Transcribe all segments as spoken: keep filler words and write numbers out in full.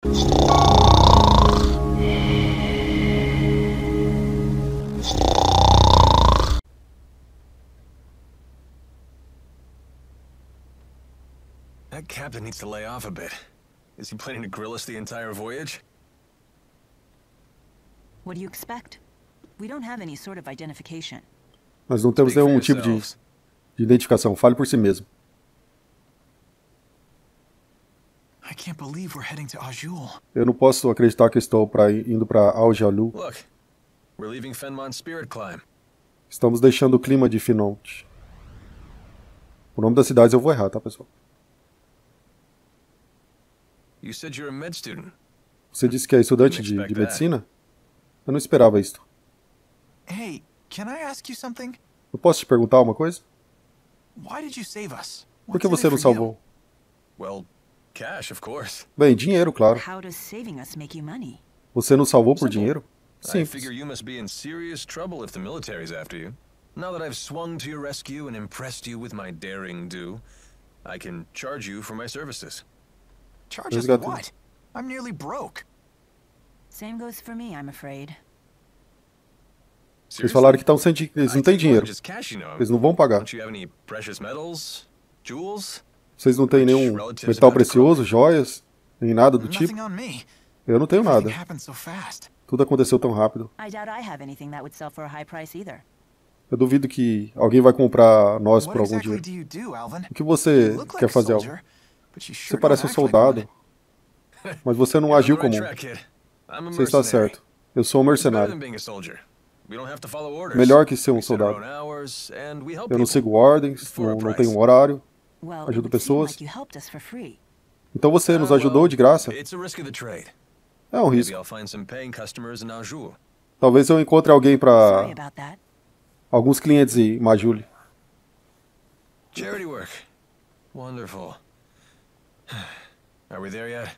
That captain needs to lay off a bit. Is he planning to grill us the entire voyage? What do you expect? We don't have any sort of identification. Nós não temos nenhum tipo de, de identificação. Fale por si mesmo. I can't believe we're heading to Azul. Eu não posso acreditar que estou pra, indo para Al-Jalul. Look, we're leaving Fenmon's Spirit Climb. Estamos deixando o clima de Finont. O nome das cidades eu vou errar, tá, pessoal? You said you're a med student. Você disse que é estudante de, de medicina? Eu não esperava isso. Hey, can I ask you something? Eu posso te perguntar uma coisa? Why did you save us? Por que você nos salvou? Well, cash, of course. Bem, dinheiro, claro. How does saving us make you money? Você nos salvou por dinheiro? I figure you must be in serious trouble if the military's after you. Now that I've swung to your rescue and impressed you with my daring do, I can charge you for my services. Charge us what? I'm nearly broke. Same goes for me, I'm afraid. Eles falaram que estão sem dinheiro. Eles não têm dinheiro. Eles não vão pagar. Vocês não têm nenhum metal precioso, joias, nem nada do tipo? Eu não tenho nada. Tudo aconteceu tão rápido. Eu duvido que alguém vai comprar nós por algum dinheiro. O que você quer fazer, Alvin? Você parece um soldado, mas você não agiu como um. Você está certo. Eu sou um mercenário. Melhor que ser um soldado. Eu não sigo ordens, não, não tenho um horário, ajudo pessoas. Então você nos ajudou de graça. É um risco. Talvez eu encontre alguém para alguns clientes em Majuli. Charity work. Wonderful. Are we there yet?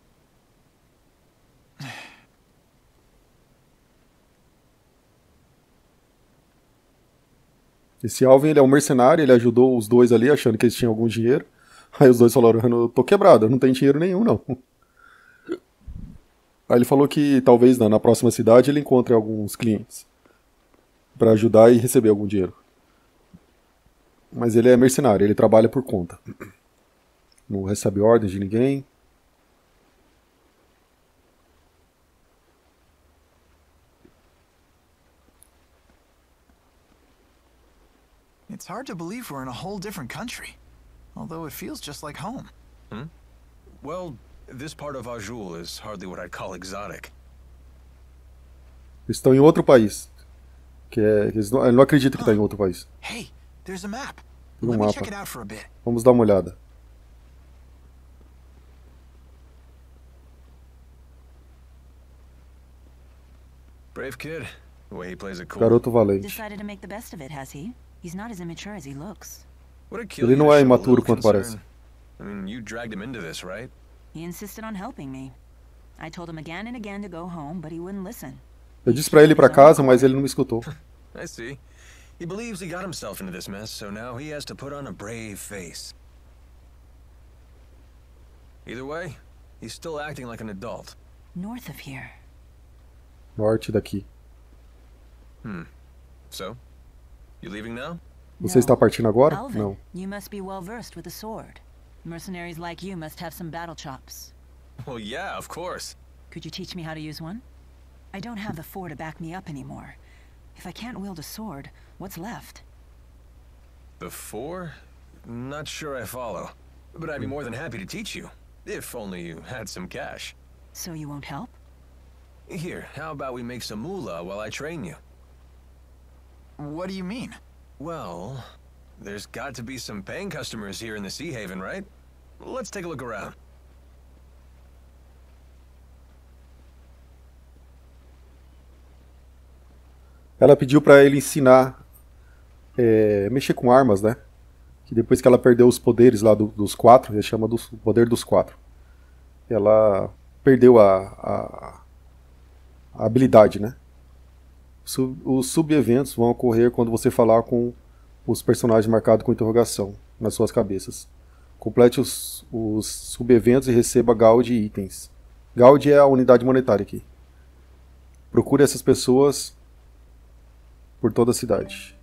Esse Alvin, ele é um mercenário, ele ajudou os dois ali, achando que eles tinham algum dinheiro. Aí os dois falaram, eu tô quebrado, eu não tenho dinheiro nenhum, não. Aí ele falou que talvez na, na próxima cidade ele encontre alguns clientes para ajudar e receber algum dinheiro. Mas ele é mercenário, ele trabalha por conta. Não recebe ordens de ninguém. It's hard to believe we're in a whole different country, although it feels just like home. Hmm? Well, this part of Azul is hardly what I'd call exotic. Eles estão em outro país. Que é, eles não, ele não acredita que está em outro país. Hey, there's a map. Tem um Let me mapa. check it out for a bit. Vamos dar uma olhada. Brave kid. The way he plays it cool. Garoto valente. Decided to make the best of it, has he? He's not as immature as he looks. Ele não é imaturo quanto parece. I mean, you dragged him into this, right? He insisted on helping me. I told him again and again to go home, but he wouldn't listen. Eu disse pra ele ir pra casa, mas ele não me escutou. I see. He believes he got himself into this mess, so now he has to put on a brave face. Either way, he's still acting like an adult. North of here. Norte daqui. Hmm. So, you leaving now? Você está partindo agora? Alvin, Não. you must be well versed with a sword. Mercenaries like you must have some battle chops. Well, yeah, of course. Could you teach me how to use one? I don't have the four to back me up anymore. If I can't wield a sword, what's left? The four? Not sure I follow. But I'd be more than happy to teach you. If only you had some cash. So you won't help? Here, how about we make some moolah while I train you? What do you mean? Well, there's got to be some paying customers here in the Sea Haven, right? Let's take a look around. Ela pediu pra ele ensinar é, mexer com armas, né? Que depois que ela perdeu os poderes lá do, dos quatro, ele chama do poder dos quatro. Ela perdeu a, a, a habilidade, né? Sub, os subeventos vão ocorrer quando você falar com os personagens marcados com interrogação nas suas cabeças. Complete os, os subeventos e receba gal de itens. Gaudi é a unidade monetária aqui. Procure essas pessoas por toda a cidade.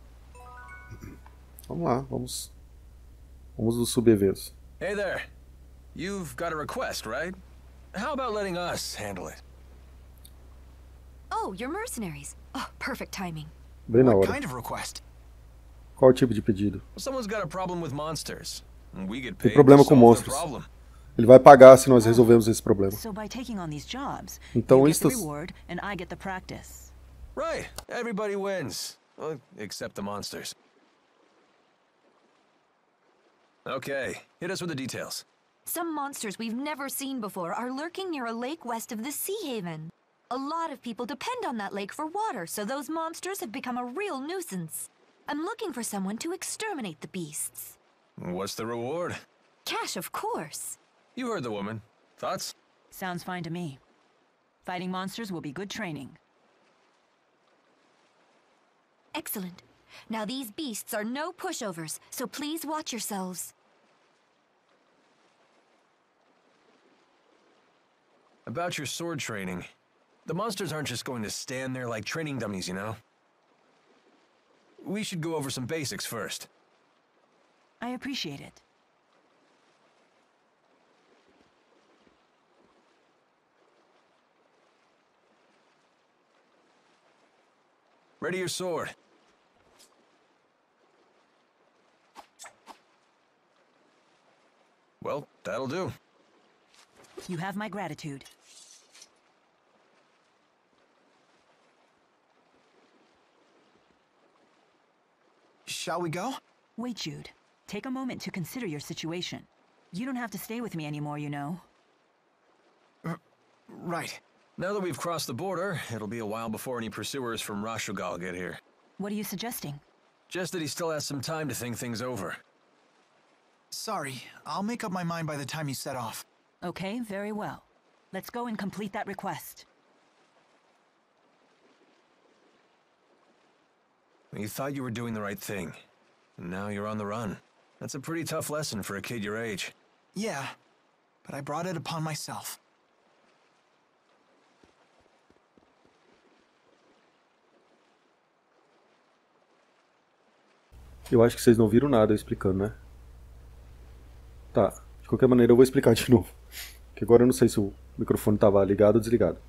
Vamos lá, vamos. Vamos nos subeventos. Hey there. You've got a request, right? How about letting us handle it? Oh, you're mercenaries. Oh, perfect timing. Bem na What hora. kind of request? Qual o tipo de pedido? Well, someone's got a problem with monsters. And we get Tem paid problema to com solve the monstros. problem. Ele vai pagar se nós resolvermos esse problema. So by taking on these jobs, Então, you get the isto- reward and I get the practice. Right. Everybody wins. Well, except the monsters. Okay, hit us with the details. Some monsters we've never seen before are lurking near a lake west of the Sea Haven. A lot of people depend on that lake for water, so those monsters have become a real nuisance. I'm looking for someone to exterminate the beasts. What's the reward? Cash, of course. You heard the woman. Thoughts? Sounds fine to me. Fighting monsters will be good training. Excellent. Now these beasts are no pushovers, so please watch yourselves. About your sword training. The monsters aren't just going to stand there like training dummies, you know? We should go over some basics first. I appreciate it. Ready your sword. Well, that'll do. You have my gratitude. Shall we go? Wait, Jude. Take a moment to consider your situation. You don't have to stay with me anymore, you know. Right. Now that we've crossed the border, it'll be a while before any pursuers from Rashugal get here. What are you suggesting? Just that he still has some time to think things over. Sorry, I'll make up my mind by the time you set off. Okay, very well. Let's go and complete that request. You thought you were doing the right thing. And now you're on the run. That's a pretty tough lesson for a kid your age. Yeah, but I brought it upon myself. Eu acho que vocês não viram nada eu explicando, né? Tá, de qualquer maneira eu vou explicar de novo. Que agora eu não sei se o microfone estava ligado ou desligado.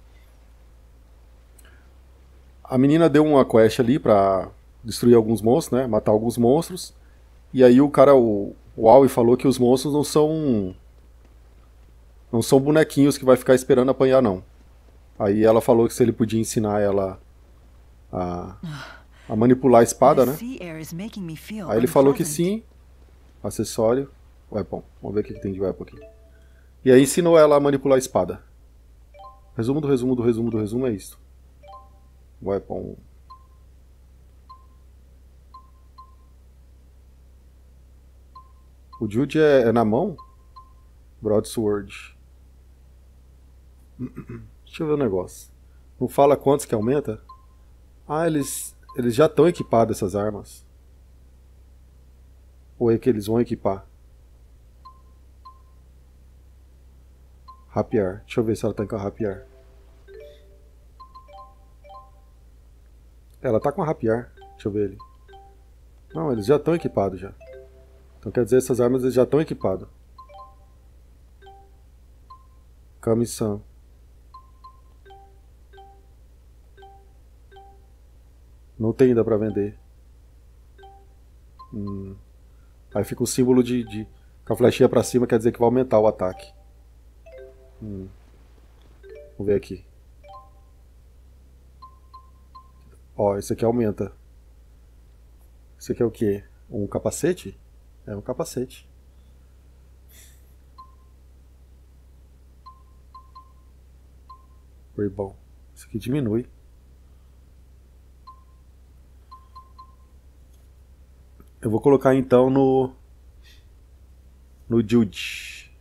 A menina deu uma quest ali pra destruir alguns monstros, né? Matar alguns monstros. E aí o cara, o, o Aoi falou que os monstros não são... Não são bonequinhos que vai ficar esperando apanhar, não. Aí ela falou que se ele podia ensinar ela a, a manipular a espada, né? The sea air is making me feel Aí ele falou que unpleasant. sim. Acessório. Weapon. Vamos ver o que que tem de weapon aqui. E aí ensinou ela a manipular a espada. Resumo do resumo do resumo do resumo é isso. Weapon. O Jude é, é na mão? Broadsword. Deixa eu ver o negócio. Não fala quantos que aumenta? Ah, eles, eles já estão equipados essas armas. Ou é que eles vão equipar? Rapier. Deixa eu ver se ela tá com a Rapier. Ela tá com a Rapier. Deixa eu ver ele. Não, eles já estão equipados já. Então quer dizer, essas armas eles já estão equipados. Kami-san. Não tem ainda pra vender. Hum. Aí fica o símbolo de, de... Com a flechinha pra cima quer dizer que vai aumentar o ataque. Hum. Vamos ver aqui. Ó, esse aqui aumenta. Esse aqui é o quê? Um capacete? É um capacete. Foi bom. Esse aqui diminui. Eu vou colocar então no no Jude.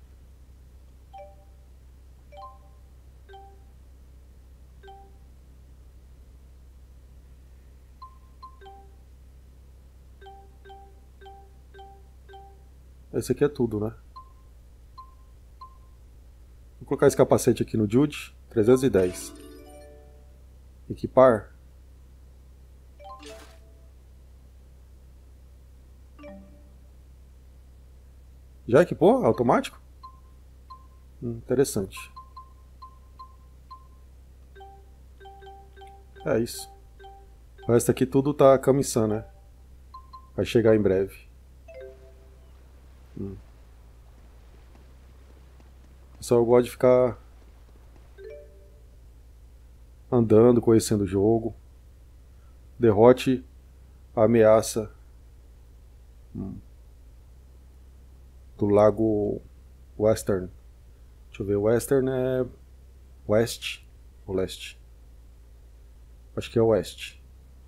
Esse aqui é tudo, né? Vou Vou colocar esse capacete aqui no Jude. trezentos e dez. Equipar. Já equipou? Automático? Hum, interessante. É isso. O resto aqui tudo tá Kami-san, né? Vai chegar em breve. Hum. Só eu gosto de ficar andando, conhecendo o jogo. Derrote a ameaça hum. do lago Western. Deixa eu ver, Western é West ou Leste? Acho que é Oeste.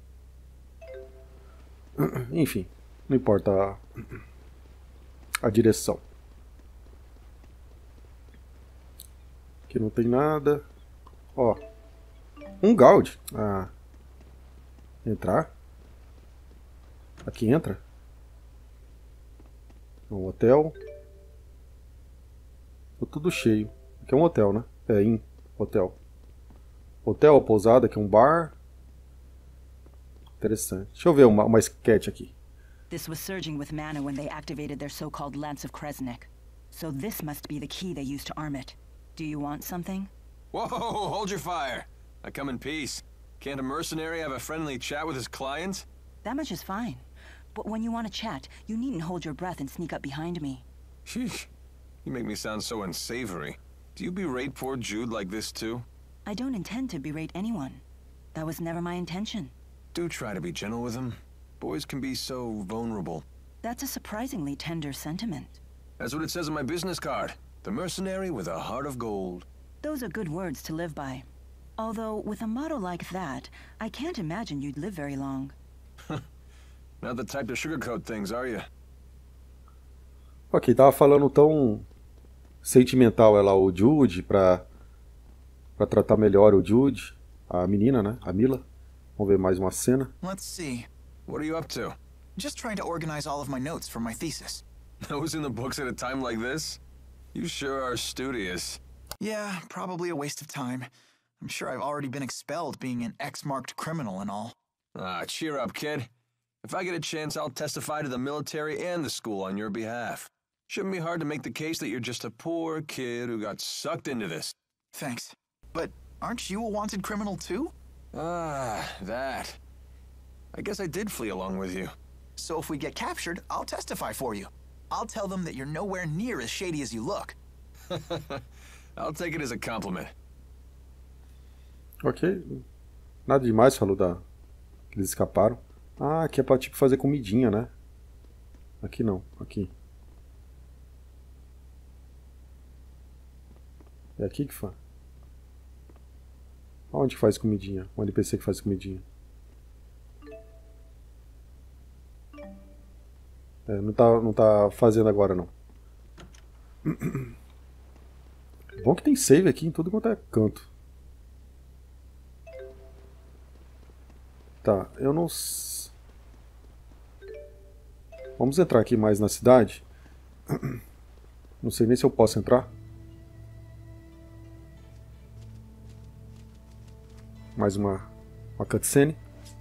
Enfim, não importa a, a direção. Aqui não tem nada. Ó, um Gaud. Ah, entrar? Aqui entra? Um hotel. Tô tudo cheio. Aqui é um hotel, né? É, in, hotel. Hotel, a pousada, aqui é um bar. Interessante. Deixa eu ver uma, uma sketch aqui. This was surging with mana when they activated their so-called Lance of Kresnik. So this must be the key they used to arm it. Do you want something? Whoa, hold your fire. I come in peace. Can't a mercenary have a friendly chat with his clients? That much is fine. But when you want to chat, you needn't hold your breath and sneak up behind me. Sheesh. You make me sound so unsavory. Do you berate poor Jude like this too? I don't intend to berate anyone. That was never my intention. Do try to be gentle with him. Boys can be so vulnerable. That's a surprisingly tender sentiment. That's what it says on my business card. The mercenary with a heart of gold. Those are good words to live by. Although, with a motto like that, I can't imagine you'd live very long. Not the type to sugarcoat things, are you? Ok, tava falando tão sentimental ela, o Jude, pra, pra tratar melhor o Jude, a menina, né, a Mila. Vamos ver mais uma cena. Let's see. What are you up to? Just trying to organize all of my notes for my thesis. Nose in the books at a time like this? You sure are studious. Yeah, probably a waste of time. I'm sure I've already been expelled being an X-marked criminal and all. Ah, cheer up, kid. If I get a chance, I'll testify to the military and the school on your behalf. Shouldn't be hard to make the case that you're just a poor kid who got sucked into this. Thanks. But aren't you a wanted criminal too? Ah, that. I guess I did flee along with you. So if we get captured, I'll testify for you. I'll tell them that you're nowhere near as shady as you look. I'll take it as a compliment. Ok. Nada demais, falou da... que eles escaparam. Ah, aqui é pra tipo fazer comidinha, né? Aqui não, aqui. É aqui que faz. Onde que faz comidinha? Um N P C que faz comidinha. É, não tá, não tá fazendo agora não. Bom que tem save aqui em tudo quanto é canto. Tá, eu não... Vamos entrar aqui mais na cidade. Não sei nem se eu posso entrar. Mais uma, uma cutscene.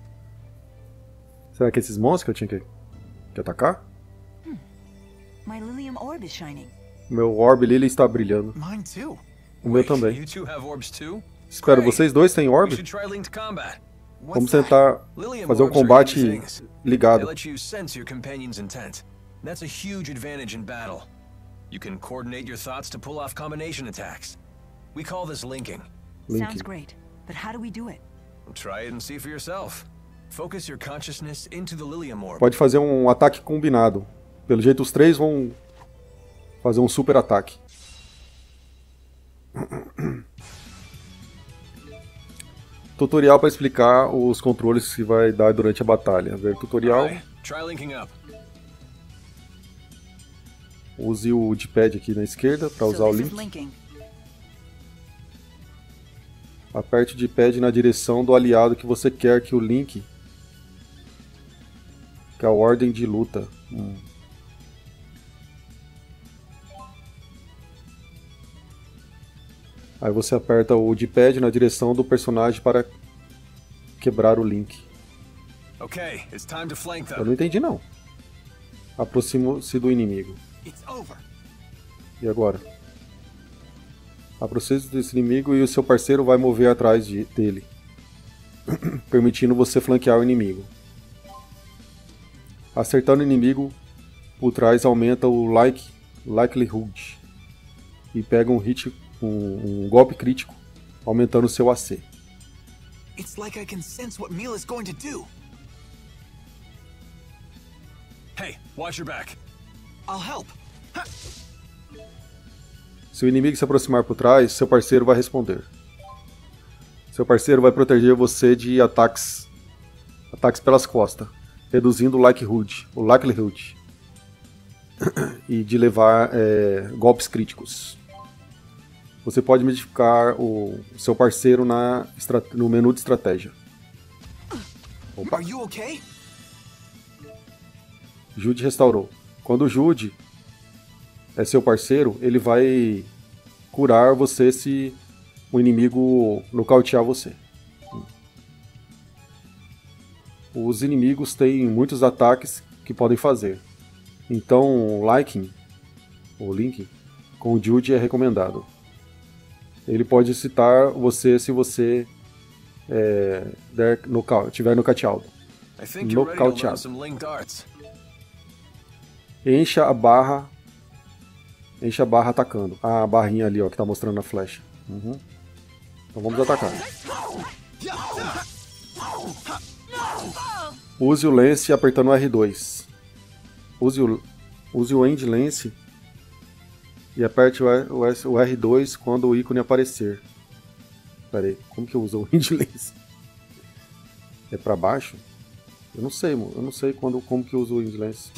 Será que esses monstros que eu tinha que, que atacar? Hmm. My Lilium orb is shining. O meu orb Lily está brilhando. Mine too. O meu também. You two have orbs too? Espero, vocês dois têm You orb? should try linked combat. Vamos tentar fazer um combate They ligado. let you sense your companion's intent. That's a huge advantage in battle. You can coordinate your thoughts to pull off combination attacks. We call this linking. Linking. Sounds great, but how do we do it? Try it and see for yourself. Focus your consciousness into the Lilium orb. Pode fazer um ataque combinado. Pelo jeito os três vão fazer um super ataque. Tutorial para explicar os controles que vai dar durante a batalha. Ver tutorial. Alright, try linking up. Use o D-pad aqui na esquerda para usar So o this is link. linking. Aperte o D-pad na direção do aliado que você quer que o link. Que é a ordem de luta. Hum. Aí você aperta o D-pad na direção do personagem para quebrar o link. Okay, it's time to flank Eu them. não entendi não. Aproxima-se do inimigo. It's over. E agora? Aproxime-se desse inimigo e o seu parceiro vai mover atrás de, dele, permitindo você flanquear o inimigo. Acertando o inimigo por trás aumenta o like, likelihood e pega um hit, um, um golpe crítico, aumentando o seu A C. It's like I can sense what Mila's going to do. Hey, watch your back. I'll help. Se o inimigo se aproximar por trás, seu parceiro vai responder. Seu parceiro vai proteger você de ataques, ataques pelas costas, reduzindo o likelihood, o likelihood e de levar é, golpes críticos. Você pode modificar o seu parceiro na, no menu de estratégia. Opa. Are you okay? Jude restaurou. Quando o Jude é seu parceiro, ele vai curar você se o inimigo nocautear você. Os inimigos têm muitos ataques que podem fazer. Então, liking, ou link, com o Jude é recomendado. Ele pode citar você se você é, der noca tiver nocauteado. I think you're ready to learn Nocauteado. some linked arts. Encha a barra. Encha a barra atacando. Ah, a barrinha ali, ó, que tá mostrando a flecha. Uhum. Então vamos atacar. Use o lance apertando o R dois. Use o, use o end lance e aperte o, o, o R dois quando o ícone aparecer. Pera aí, como que eu uso o end lance? É pra baixo? Eu não sei, eu não sei quando, como que eu uso o end lance.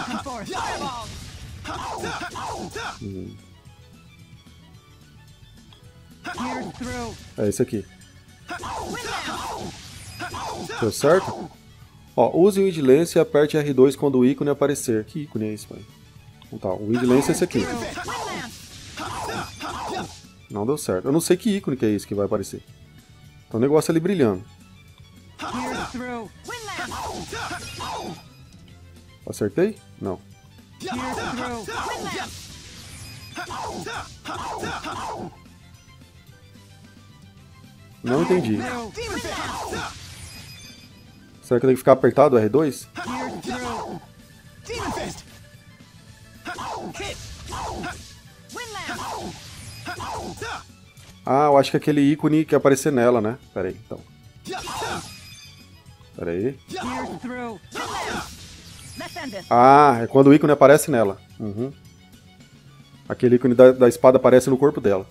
Hum. É esse aqui. Deu certo? Ó, use o Wind Lance e aperte R dois quando o ícone aparecer. Que ícone é esse, pai? Então tá, o Wind Lance é esse aqui. Não deu certo. Eu não sei que ícone que é esse que vai aparecer. Então o negócio ali brilhando. Acertei? Não. Não entendi. Será que eu tenho que ficar apertado o R dois? Ah, eu acho que é aquele ícone que aparecer nela, né? Pera aí, então. Pera aí. Ah, é quando o ícone aparece nela. Uhum. Aquele ícone da, da espada aparece no corpo dela.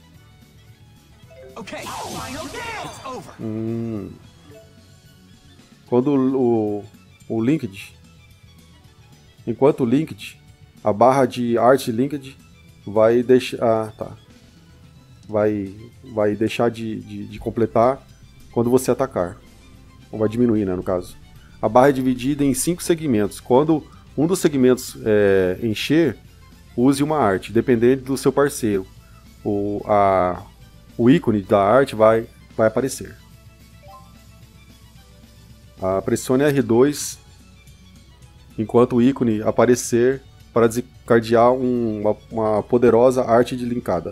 Hum. Quando o, o, o Linked, enquanto o Linked, a barra de arte Linked vai deixar, ah, tá, vai, vai deixar de, de, de completar quando você atacar, ou vai diminuir, né, no caso. A barra é dividida em cinco segmentos. Quando um dos segmentos é, encher, use uma arte, dependendo do seu parceiro. O, a, o ícone da arte vai, vai aparecer. Ah, pressione R dois enquanto o ícone aparecer para desencadear um, uma, uma poderosa arte de linkada.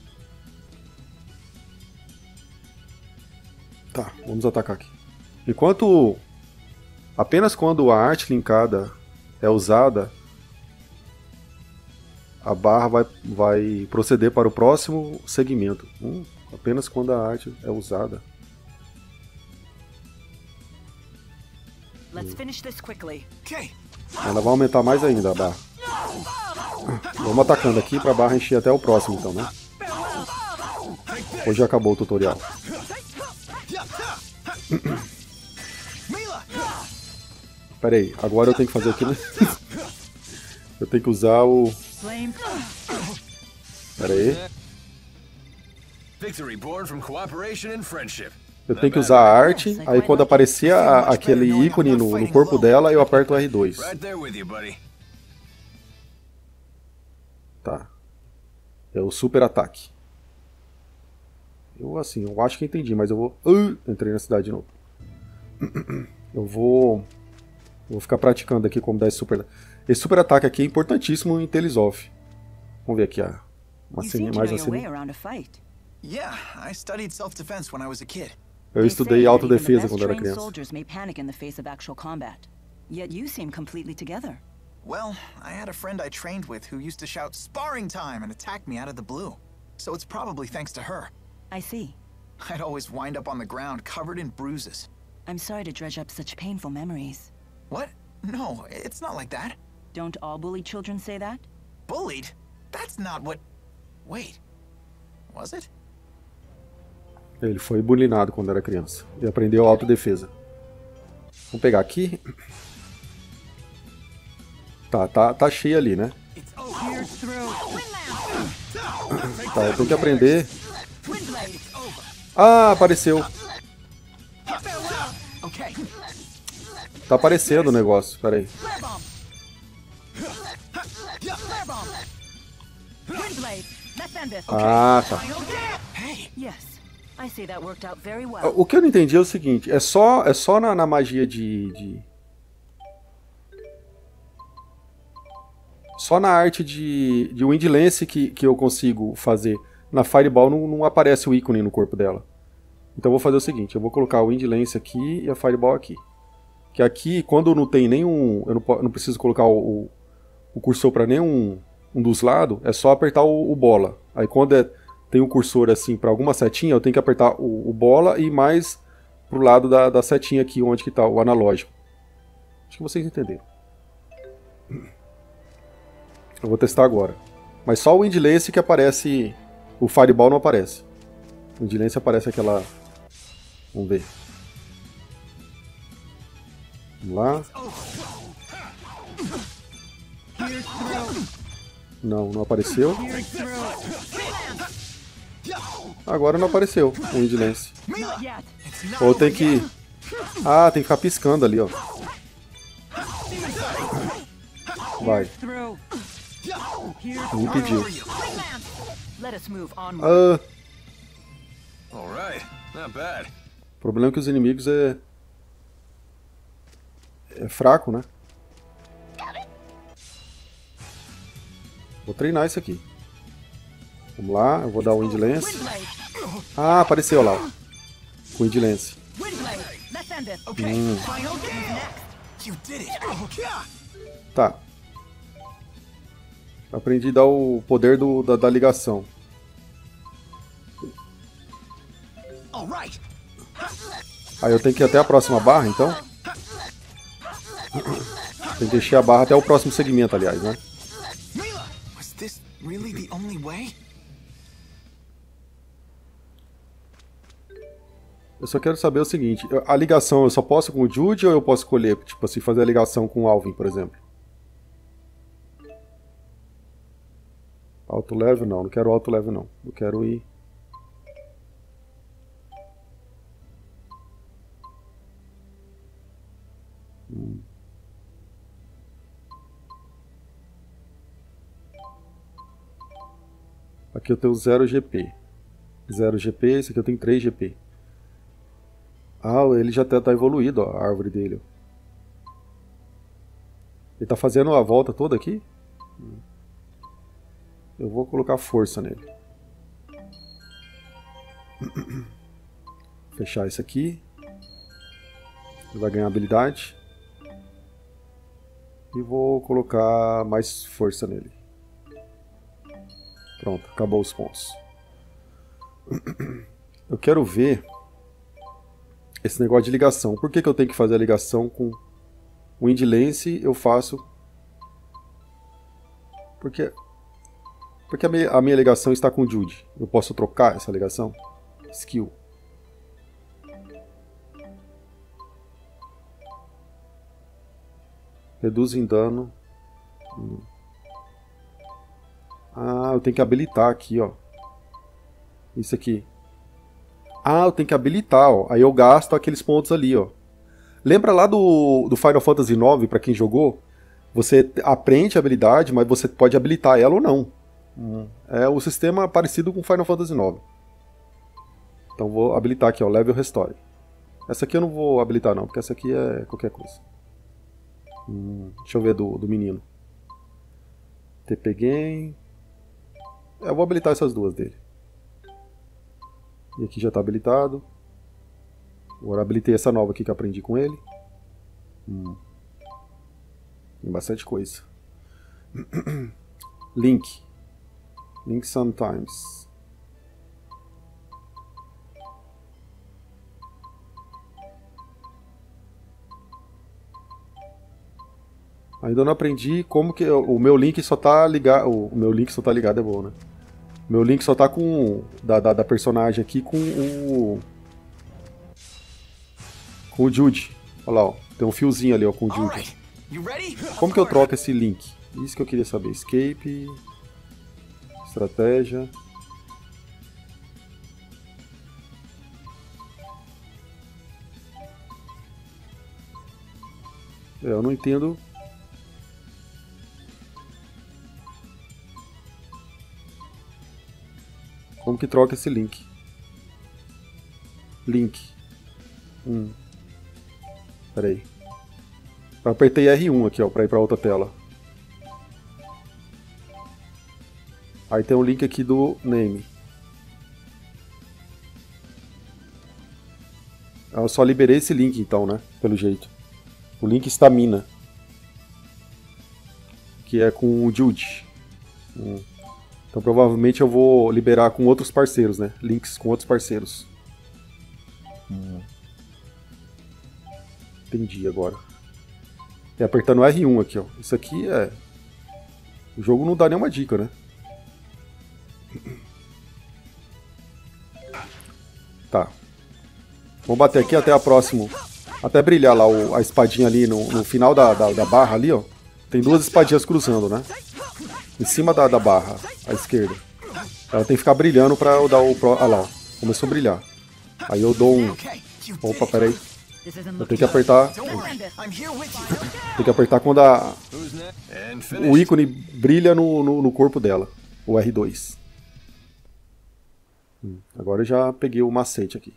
Tá, vamos atacar aqui. Enquanto apenas quando a arte linkada é usada, a barra vai, vai proceder para o próximo segmento. Hum, apenas quando a arte é usada. Let's finish this quickly. Okay. Ela vai aumentar mais ainda a barra. Vamos atacando aqui para a barra encher até o próximo, então, né? Hoje já acabou o tutorial. Pera aí, agora eu tenho que fazer aqui, né? Eu tenho que usar o... Pera aí. Victory born from cooperation and friendship. Eu tenho que usar a arte, aí quando aparecer a, aquele ícone no, no corpo dela, eu aperto o R dois. Right there with you, buddy. Tá. É o super ataque. Eu, assim, eu acho que entendi, mas eu vou... Uh, entrei na cidade de novo. Eu vou... Eu vou ficar praticando aqui como dar esse super... Esse super ataque aqui é importantíssimo em Tales of. Vamos ver aqui a... Uma You cena, seem to mais know uma your way cena. around a fight. Yeah, I studied self-defense when I was a kid. Eu They estudei say that autodefesa even the quando era best-trained criança. soldiers may panic in the face of actual combat. Yet you seem completely together. Well, I had a friend I trained with who used to shout sparring time and attack me out of the blue. So it's probably thanks to her. I see. I'd always wind up on the ground covered in bruises. I'm sorry to dredge up such painful memories. What? No, it's not like that. Don't all bullied children say that? Bullied? That's not what... Wait. Was it? Ele foi bulinado quando era criança. E aprendeu autodefesa. Vamos pegar aqui. Tá, tá, tá cheio ali, né? Tá, eu tenho que aprender. Ah, apareceu. Tá aparecendo o negócio, peraí. Ah, tá. Yes. I see that worked out very well. O que eu não entendi é o seguinte, é só, é só na, na magia de, de... Só na arte de, de Wind Lance que, que eu consigo fazer. Na Fireball não, não aparece o ícone no corpo dela. Então eu vou fazer o seguinte, eu vou colocar o Wind Lance aqui e a Fireball aqui. Que aqui, quando não tem nenhum... Eu não, não preciso colocar o, o, o cursor para nenhum um dos lados, é só apertar o, o bola. Aí quando é, tem um cursor assim para alguma setinha, eu tenho que apertar o, o bola e mais pro lado da, da setinha aqui, onde que tá o analógico. Acho que vocês entenderam. Eu vou testar agora. Mas só o Wind Lance que aparece... O Fireball não aparece. O Wind Lance aparece aquela... Vamos ver. Vamos lá. Não, não apareceu. Agora não apareceu o Wind Lance. Ou tem que... Ah, tem que ficar piscando ali, ó. Vai. Me impediu. Ah, All right, not bad. o problema é que os inimigos é... É fraco, né? Vou treinar isso aqui. Vamos lá, eu vou dar o Wind Lance. Ah, apareceu lá. O Wind Lance. Hum. Tá. Aprendi a dar o poder do, da, da ligação. Aí eu tenho que ir até a próxima barra, então? Tem que encher a barra até o próximo segmento, aliás, né? Was this really the only way? Eu só quero saber o seguinte, a ligação eu só posso com o Jude ou eu posso escolher, tipo assim, fazer a ligação com o Alvin, por exemplo? Alto level não, não quero alto level não. Eu quero ir... Hum. Aqui eu tenho zero G P. zero G P, esse aqui eu tenho três G P. Ah, ele já está evoluído, ó, a árvore dele. Ele está fazendo a volta toda aqui? Eu vou colocar força nele. Fechar isso aqui. Ele vai ganhar habilidade. E vou colocar mais força nele. Pronto, acabou os pontos. Eu quero ver esse negócio de ligação. Por que que eu tenho que fazer a ligação com o Wind Lance? Eu faço... Porque... Porque a minha, a minha ligação está com o Jude. Eu posso trocar essa ligação? Skill. Reduz em dano. Hum. Ah, eu tenho que habilitar aqui, ó. Isso aqui. Ah, eu tenho que habilitar, ó. Aí eu gasto aqueles pontos ali, ó. Lembra lá do, do Final Fantasy nove, pra quem jogou? Você aprende a habilidade, mas você pode habilitar ela ou não. Hum. É o sistema parecido com Final Fantasy nove. Então vou habilitar aqui, ó, Level Restore. Essa aqui eu não vou habilitar não, porque essa aqui é qualquer coisa. Hum, deixa eu ver do, do menino. T P Game. Eu vou habilitar essas duas dele. E aqui já está habilitado. Agora habilitei essa nova aqui que eu aprendi com ele. Hum. Tem bastante coisa. Link. Link sometimes. Ainda não aprendi como que o meu link só tá ligado. O meu link só tá ligado é bom, né? Meu link só tá com da, da, da personagem aqui com o com o Jude. Olha lá, ó. Tem um fiozinho ali, ó, com o Jude. Como que eu troco esse link? Isso que eu queria saber. Escape, estratégia. É, eu não entendo. Como que troca esse link? Link. Hum. Pera aí. Eu apertei R um aqui, ó, pra ir pra outra tela. Aí tem um link aqui do name. Eu só liberei esse link então, né? Pelo jeito. O link Stamina. Que é com o Jude. Hum. Então provavelmente eu vou liberar com outros parceiros, né? Links com outros parceiros. Hum. Entendi agora. É apertando R um aqui, ó. Isso aqui é... O jogo não dá nenhuma dica, né? Tá. Vamos bater aqui até a próxima. Até brilhar lá o, a espadinha ali no, no final da, da, da barra ali, ó. Tem duas espadinhas cruzando, né? Em cima da, da barra, à esquerda. Ela tem que ficar brilhando pra eu dar o... Pro... Ah lá, ó. Começou a brilhar. Aí eu dou um... Opa, peraí. Eu tenho que apertar... Tem que apertar quando a... o ícone brilha no, no, no corpo dela. O R dois. Hum, agora eu já peguei o macete aqui.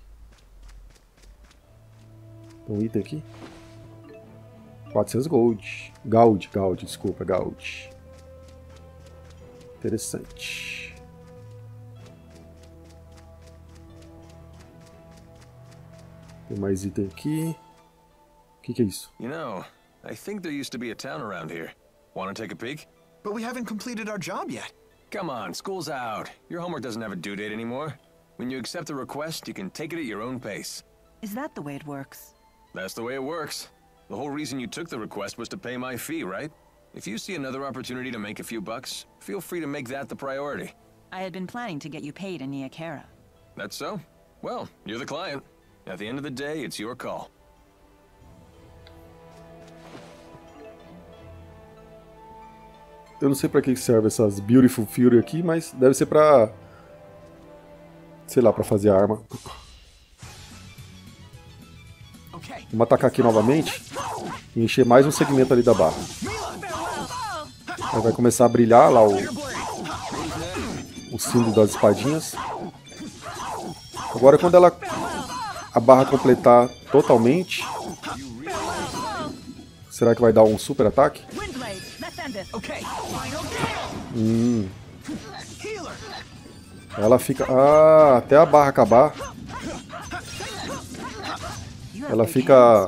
Tem um item aqui. quatrocentos gold. Gold, gold, desculpa, gold. Interessante. Tem mais item aqui. O que, que é isso? You know, I think there used to be a town around here. Want to take a peek? But we haven't completed our job yet. Come on, school's out. Your homework doesn't have a due date anymore. When you accept a request, you can take it at your own pace. Is that the way it works? That's the way it works. The whole reason you took the request was to pay my fee, right? If you see another opportunity to make a few bucks, feel free to make that the priority. I had been planning to get you paid in Nia Khera. That's so? Well, you're the client. At the end of the day, it's your call. Eu não sei pra que serve essas Beautiful Fury aqui, mas deve ser pra... sei lá, pra fazer arma. Vamos atacar aqui novamente e encher mais um segmento ali da barra. Aí vai começar a brilhar lá o, o símbolo das espadinhas. Agora quando ela a barra completar totalmente, será que vai dar um super ataque? Hum. Ela fica... Ah, até a barra acabar. Ela fica...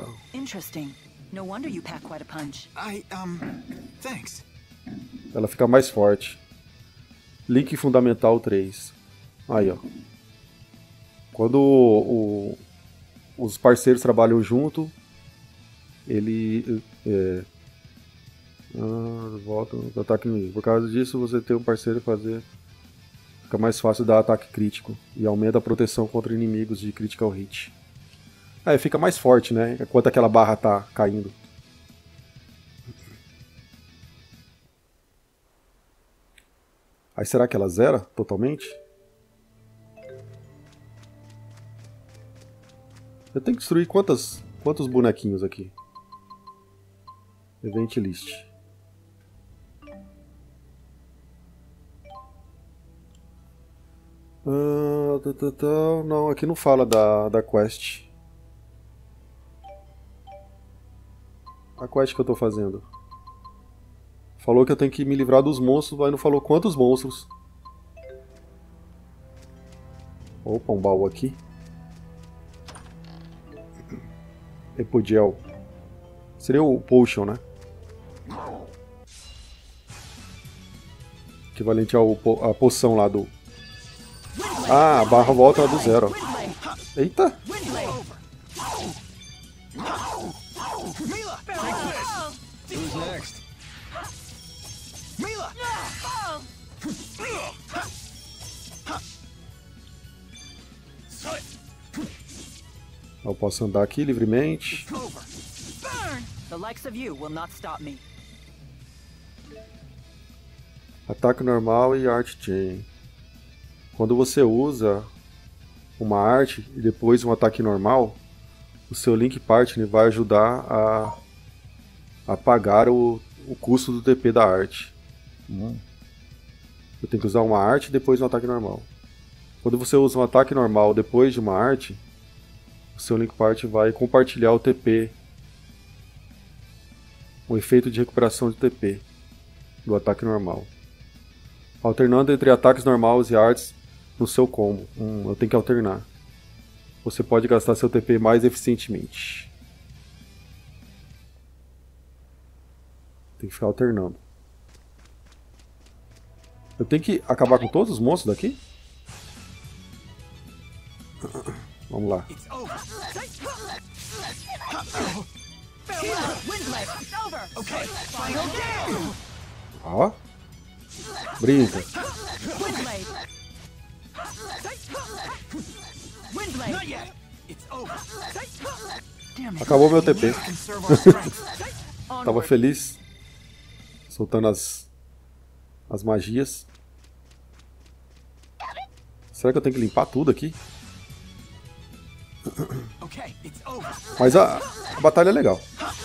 Ela fica mais forte. Link Fundamental três. Aí, ó. Quando o, o, os parceiros trabalham junto, ele... É, ah, volta do ataque inimigo. Por causa disso, você tem um parceiro fazer... Fica mais fácil dar ataque crítico. E aumenta a proteção contra inimigos de critical hit. Aí fica mais forte, né? Enquanto aquela barra tá caindo. Aí será que ela zera totalmente? Eu tenho que destruir quantas, quantos bonequinhos aqui? Event List. Ah, tá, tá, tá. Não, aqui não fala da, da quest. A quest que eu tô fazendo. Falou que eu tenho que me livrar dos monstros, mas não falou quantos monstros. Opa, um baú aqui. Epodiel. Seria o Potion, né? Equivalente ao, a poção lá do... Ah, a barra volta lá do zero. Eita! Who's next? Mila! Eu posso andar aqui livremente. The likes of you will not stop me. Ataque normal e art chain. Quando você usa uma arte e depois um ataque normal, o seu Link Partner vai ajudar a, a pagar o, o custo do T P da arte. Hum. Eu tenho que usar uma arte e depois um ataque normal. Quando você usa um ataque normal depois de uma arte, o seu Link Partner vai compartilhar o T P, o efeito de recuperação de T P do ataque normal, alternando entre ataques normais e artes no seu combo. Hum, eu tenho que alternar. Você pode gastar seu T P mais eficientemente. Tem que ficar alternando. Eu tenho que acabar com todos os monstros daqui? Vamos lá. Ó. Brinca. Acabou meu T P. Tava feliz. Soltando as, as magias. Será que eu tenho que limpar tudo aqui? Mas a, a batalha é legal.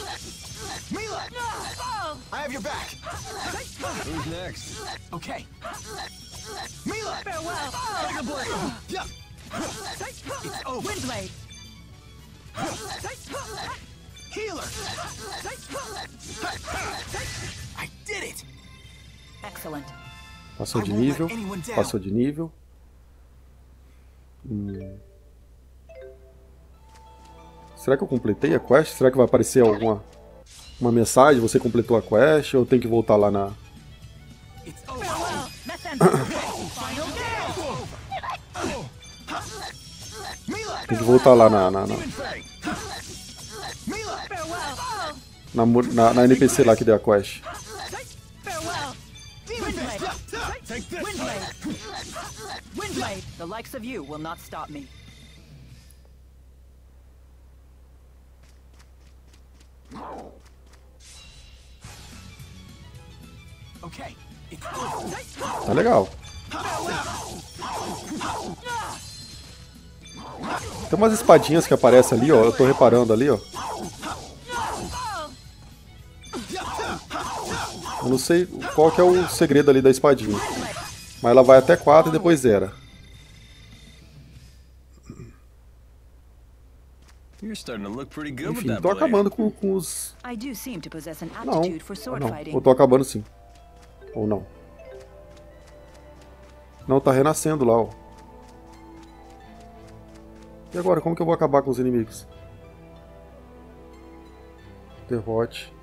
I have your back. Who's next? Okay. Mila! Farewell! Mega Blade! Yeah! It's over. Windblade! Healer! I did it! Excellent. Passou de nível. Passou de nível. Hum. Será que eu completei a quest? Será que vai aparecer alguma uma mensagem? Você completou a quest? Ou eu tenho que voltar lá na... Tem que voltar lá na... Na, na, na, na, na N P C lá que deu a quest. Windblade, the likes of you will not stop me. Tá legal. Tem umas espadinhas que aparecem ali, ó. Eu tô reparando ali, ó. Eu não sei qual que é o segredo ali da espadinha. Mas ela vai até quatro e depois zera. Enfim, tô acabando com, com os... I do seem to possess an Não, aptitude for sword não. fighting. Eu tô acabando sim. Ou não. Não, tá renascendo lá, ó. E agora, como que eu vou acabar com os inimigos? Derrote.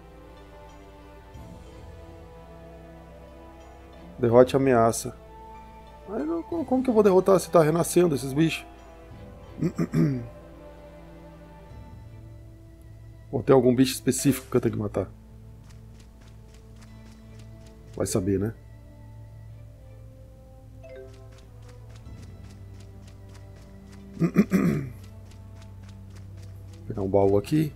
Derrote a ameaça. Mas eu- como como que eu vou derrotar se tá renascendo esses bichos? Ou tem algum bicho específico que eu tenho que matar? Vai saber, né? Pegar um baú aqui.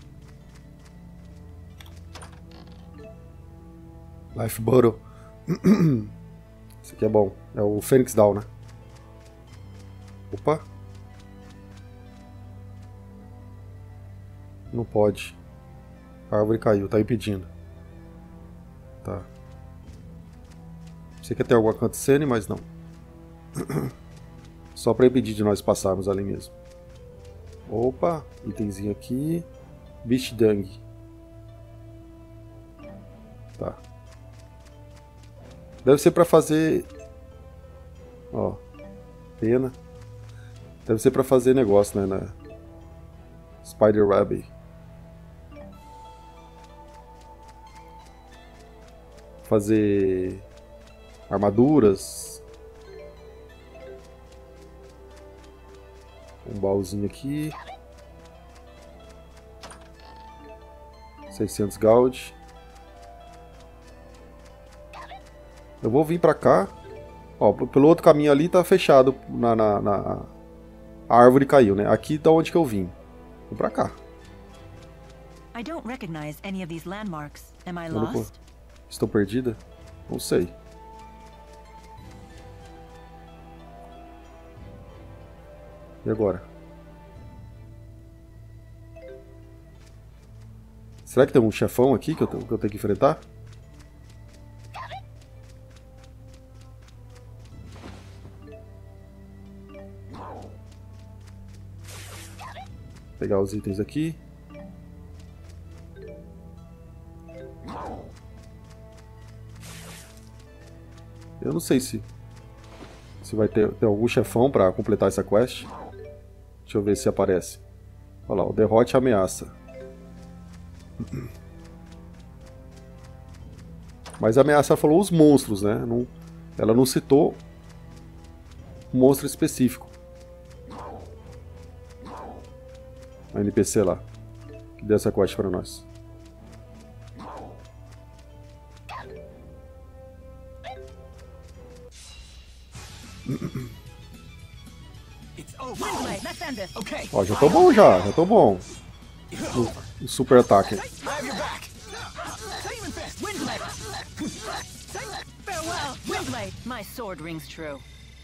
Life Bottle. Esse aqui é bom. É o Phoenix Down, né? Opa. Não pode. A árvore caiu, tá impedindo. Tá. Sei que tem alguma cutscene, mas não. Só para impedir de nós passarmos ali mesmo. Opa, itemzinho aqui. Beach Dung. Tá. Deve ser para fazer... Ó, pena. Deve ser para fazer negócio, né? Na Spider Web. Fazer armaduras. Um baúzinho aqui. seiscentos gold. Eu vou vir pra cá. Ó, pelo outro caminho ali tá fechado. Na, na, na... A árvore caiu, né? Aqui da onde que eu vim. Vou pra cá. I don't recognize any of these landmarks. Am I Eu não- lost? Estou perdida? Não sei. E agora? Será que tem um chefão aqui que eu, te- que eu tenho que enfrentar? Pegar os itens aqui. Eu não sei se se vai ter, ter algum chefão para completar essa quest. Deixa eu ver se aparece. Olha lá, o derrote a ameaça. Mas a ameaça falou os monstros, né? Não, ela não citou um monstro específico. A N P C lá, que deu essa quest para nós. It's over. Windblade, let's end this. Okay. Ó, já tô bom já, já tô bom. O, o super ataque. I have your back. Demon Fist. Windblade! Farewell! Windblade! My sword rings true.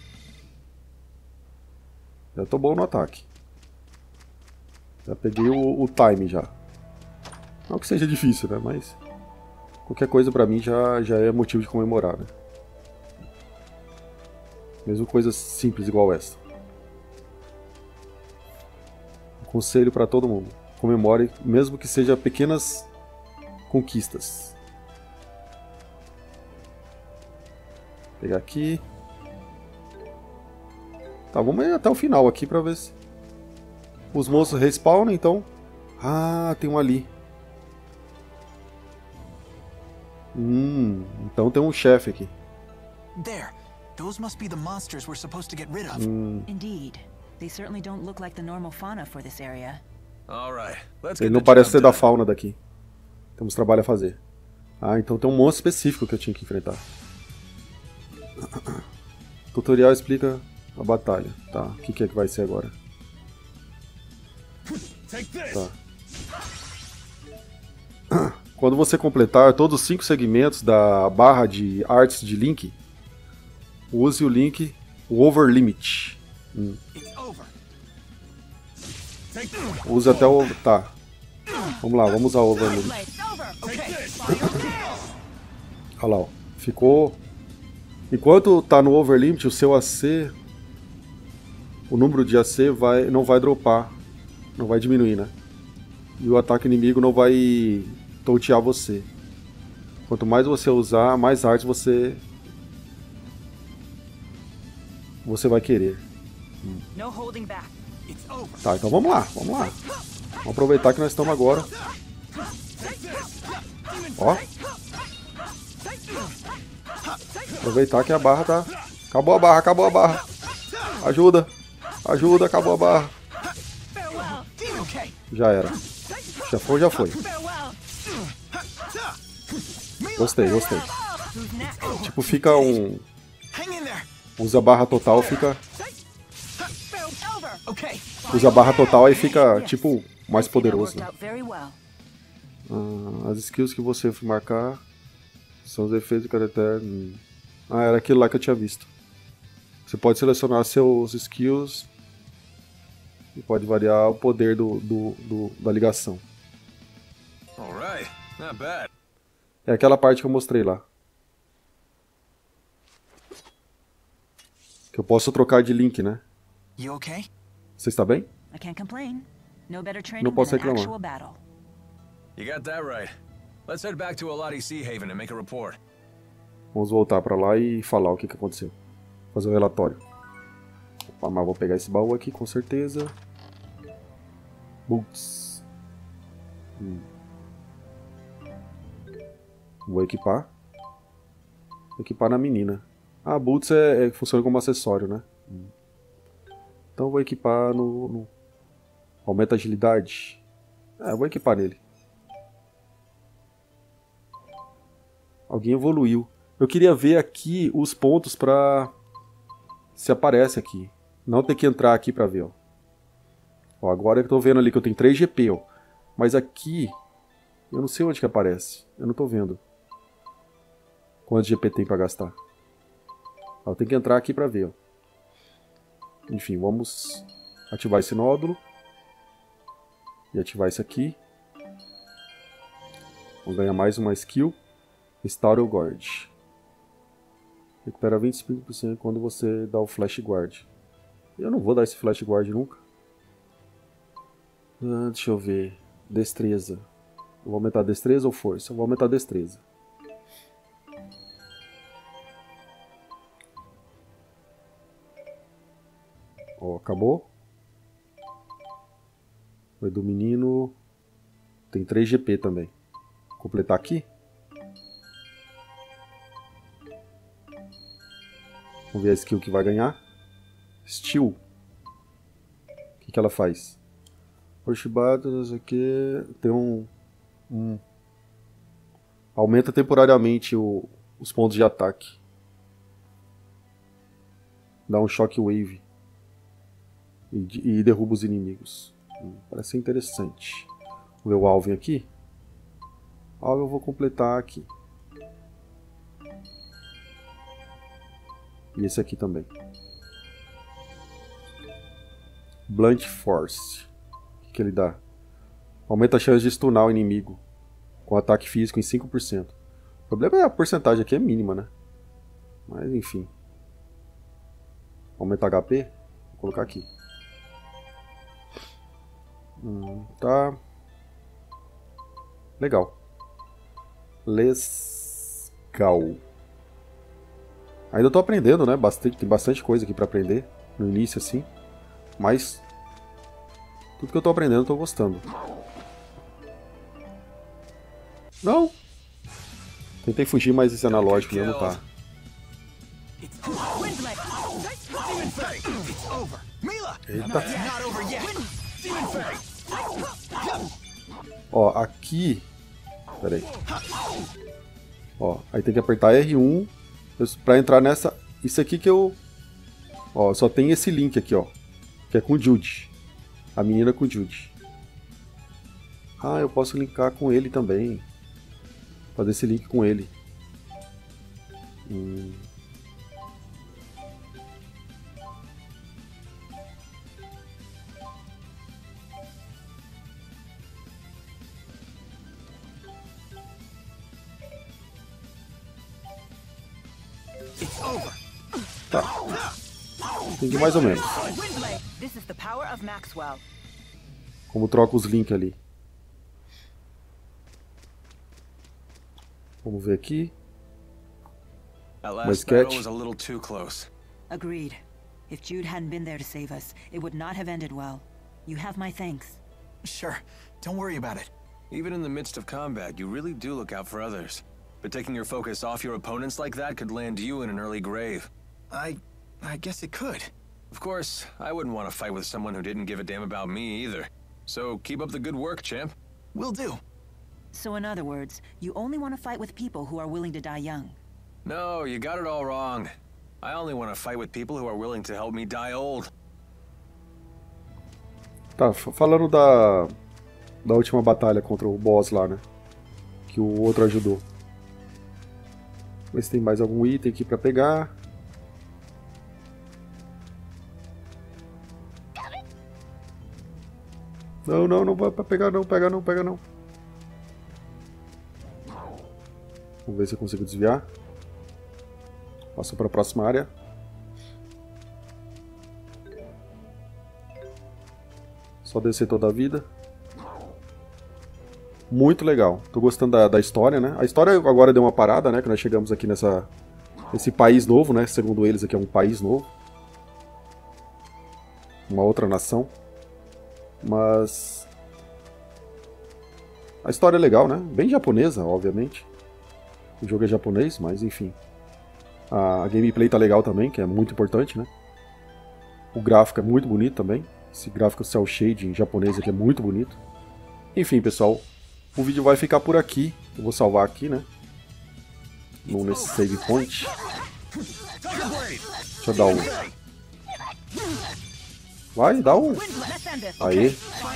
Já tô bom no ataque. Já peguei o, o time já. Não que seja difícil, né? Mas qualquer coisa pra mim já, já é motivo de comemorar, né? Mesmo coisas simples igual essa. Um conselho pra todo mundo. Comemore, mesmo que seja pequenas conquistas. Vou pegar aqui. Tá, vamos ir até o final aqui pra ver se os monstros respawnam, então. Ah, tem um ali. Hum, então tem um chefe aqui. There. Those must be the monsters we're supposed to get rid of. Hum, Indeed. They certainly don't look like the normal fauna for this area. All right, let's ele get não the parece job ser da done. fauna daqui. Temos trabalho a fazer. Ah, então tem um monstro específico que eu tinha que enfrentar. O tutorial explica a batalha. Tá, o que, que é que vai ser agora? Tá. Quando você completar todos os cinco segmentos da barra de artes de Link, use o link o Over Limit. Hum. It's over. Use até o... Tá. Vamos lá, vamos usar o Over Limit. Windblade! Over! Okay. Olha lá, ó. Ficou... Enquanto tá no Over Limit, o seu A C... O número de A C vai, não vai dropar. Não vai diminuir, né? E o ataque inimigo não vai toutear você. Quanto mais você usar, mais artes você... Você vai querer. No holding back. It's over. Tá, então vamos lá, vamos lá. Vamos aproveitar que nós estamos agora. Ó. Aproveitar que a barra tá... Acabou a barra, acabou a barra. Ajuda. Ajuda, acabou a barra. Farewell! Okay. Já era. Já foi, já foi. Farewell! Gostei, gostei. Who's next? Tipo, fica um... Hang in there. Usa a barra total, fica... Over! Okay. Usa a barra total, aí fica, tipo, mais poderoso, That né? worked out very well. Ah, as skills que você marcar são os efeitos do caractere. Hum. Ah, era aquilo lá que eu tinha visto. Você pode selecionar seus skills e pode variar o poder do, do, do- da ligação. All right, not bad. É aquela parte que eu mostrei lá. Que eu posso trocar de link, né? You okay? Você está bem? I can't complain. No better Não training posso than an reclamar. actual battle. You got that right. Let's head back to Alati Sea Haven and make a report. Vamos voltar pra lá e falar o que, que aconteceu. Fazer o relatório. Opa, mas vou pegar esse baú aqui com certeza. Boots. Hum. Vou equipar. Equipar na menina. Ah, Boots é, é, funciona como acessório, né? Hum. Então vou equipar no, no... Aumenta a agilidade. Ah, vou equipar nele. Alguém evoluiu. Eu queria ver aqui os pontos pra... Se aparece aqui. Não ter que entrar aqui pra ver, ó. Ó, agora eu tô vendo ali que eu tenho três G P, ó. Mas aqui... Eu não sei onde que aparece. Eu não tô vendo. Quantos G P tem pra gastar. Ó, tem que entrar aqui pra ver, ó. Enfim, vamos ativar esse nódulo. E ativar isso aqui. Vamos ganhar mais uma skill. Restaure o Guard. Recupera vinte e cinco por cento quando você dá o Flash Guard. Eu não vou dar esse Flash Guard nunca. Ah, deixa eu ver. Destreza. Eu vou aumentar a destreza ou força? Eu vou aumentar a destreza. Ó, acabou. Foi do menino. Tem três G P também. Vou completar aqui. Vamos ver a skill que vai ganhar. Steel. O que, que ela faz? Push buttons aqui. Tem um, um... Aumenta temporariamente o, os pontos de ataque. Dá um shockwave. E, e derruba os inimigos. Hum, parece ser interessante. Vou ver o Alvin aqui. Alvin eu vou completar aqui. E esse aqui também. Blunt Force. O que, que ele dá? Aumenta a chance de stunar o inimigo com ataque físico em cinco por cento. O problema é a porcentagem aqui é mínima, né? Mas enfim. Aumenta H P. Vou colocar aqui. Hum, tá. Legal. Legal. Ainda tô aprendendo, né? Bastante, tem bastante coisa aqui pra aprender. No início, assim. Mas... Tudo que eu tô aprendendo, eu tô gostando. Não! Tentei fugir, mas esse analógico meu não tá. Eita! Ó, aqui... Pera aí. Ó, aí tem que apertar R um... Pra entrar nessa... Isso aqui que eu... Ó, só tem esse link aqui, ó. Que é com Jude. A menina com Jude. Ah, eu posso linkar com ele também. Fazer esse link com ele. Hum... Tá. Entendi mais ou menos. Como troca os links ali. Vamos ver aqui. Mais sketch. Agreed. If Jude hadn't been there to save us, it would not have ended well. You have my thanks. Sure. Don't worry about it. Even in the midst of combat, you really do look out for others. But taking your focus off your opponents like that could land you in an early grave. I... I guess it could. Of course, I wouldn't want to fight with someone who didn't give a damn about me either. So keep up the good work, champ. Will do. So in other words, you only want to fight with people who are willing to die young. No, you got it all wrong. I only want to fight with people who are willing to help me die old. Tá, falando da... Da última batalha contra o boss lá, né? Que o outro ajudou. Ver se tem mais algum item aqui pra pegar. Não, não, não vai pra pegar não, pega não, pega não. Vamos ver se eu consigo desviar. Passou para a próxima área. Só descer toda a vida. Muito legal. Tô gostando da, da história, né? A história agora deu uma parada, né? Que nós chegamos aqui nessa, nesse país novo, né? Segundo eles aqui é um país novo. Uma outra nação. Mas... a história é legal, né? Bem japonesa, obviamente. O jogo é japonês, mas enfim. A gameplay tá legal também, que é muito importante, né? O gráfico é muito bonito também. Esse gráfico cel shading japonês aqui é muito bonito. Enfim, pessoal. O vídeo vai ficar por aqui. Eu vou salvar aqui, né? No, nesse save point. Deixa eu dar um... vai, dá um... aí.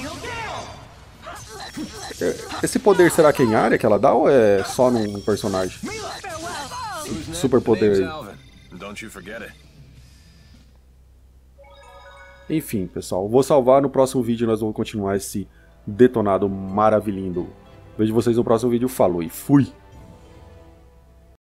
Esse poder será que é em área que ela dá ou é só num personagem? Super poder aí. Enfim, pessoal. Vou salvar. No próximo vídeo nós vamos continuar esse detonado maravilhindo. Vejo vocês no próximo vídeo. Falou e fui!